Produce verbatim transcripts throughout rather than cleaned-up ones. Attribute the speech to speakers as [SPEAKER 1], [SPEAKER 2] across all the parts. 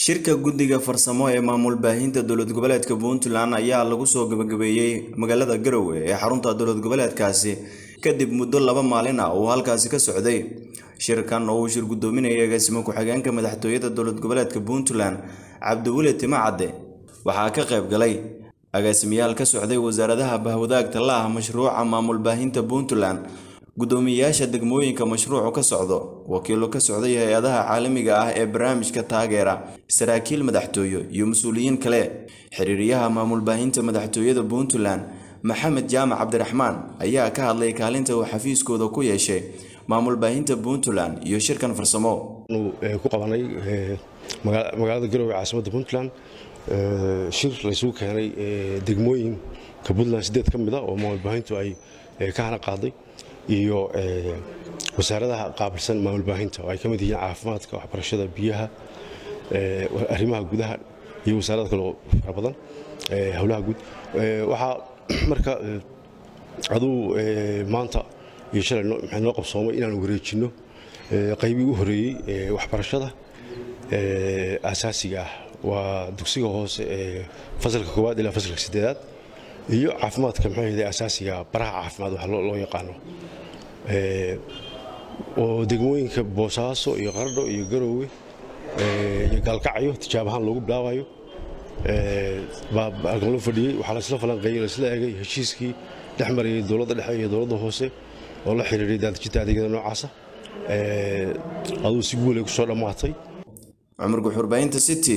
[SPEAKER 1] shirka guddiga farsamo ee maamul baahinta dowlad goboleedka Puntland ayaa lagu soo gabagabeeyay magaalada Garowe ee xarunta dowlad goboleedkaasi kadib muddo laba maalin ah oo halkaasi ka socday. shirkan oo uu shir gudoominayay agaasimo ku-xigeenka madaxtooyada dowlad goboleedka Puntland Cabdiweli Timacade waxaa ka qayb galay agaasimiyaal ka socday wasaaradaha bahwadaagta la ah mashruuca maamul baahinta Puntland, gudoomiyaasha degmooyinka mashruucu ka socdo, wakiilo ka socday hay'adaha caalamiga ah ee barnaamijka taageera, saraakiil madaxtooyo iyo mas'uuliyiin kale. xiriiriyaha maamul baahinta madaxtooyada Puntland Maxamed Jaamac Cabdiraxmaan ayaa ka hadlay kaalinta uu xafiiskooda ku yeeshay maamul baahinta Puntland iyo shirkan farsamo
[SPEAKER 2] ku qabanay magaalada Garowe caasimadda Puntland. shir la isugu keenay degmooyinka Puntland sideed ka mid ah oo maamul baahintu ay ka hana qaaday iyo wasaaradaha qaabilsan maamul baahinta oo ay ka mid yihiin caafimaadka, waxbarashada, biyaha, arrimaha gudaha iyo wasaarada kale oo fara badan hawlaha guud. waxa marka aduu maanta iyo shalay maxay noo qabsoomay inaan wareejino qaybi u horeeyay waxbarashada asaasiga ah waa dugsiga hoose ee fasalka koowaad ilaa fasalka saddexaad iyo caafimaadka maxay ahayd asaasiga baraha caafimaad waxa loo yaqaano ee oo degmooyinka Boosaaso iyo Qardho iyo Garowe ee iyo Galkacyo tijaabahan lagu bilaabayo ee baa loo fadhiyay waxa la isla falanqeeyay isla eegay heshiiskii dhexmaray dawladda dhexe iyo dawladda hoose oo la xiriiray daadjinta adeegyada noocaas ah ee aduu si guul ah ku soo dhamaatay.
[SPEAKER 1] Cumar Guxurbaynta City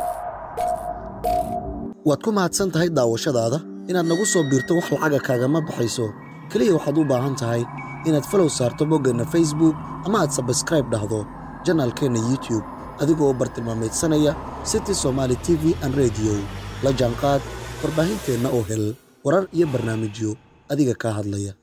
[SPEAKER 3] waad ku mahadsan tahay daawashadaada inaad nagu soo biirto wax lacag kaaga ma baxayso kaliya waxaad u baahan tahay inaad follow saarto boggana Facebook ama aad subscribe dhahdo channelkeena YouTube adigoo bartilmaameedsanaya City Somali T V and Radio la jaanqaad warbaahinteena oo hel warar iyo barnaamijyo adiga ka hadlaya.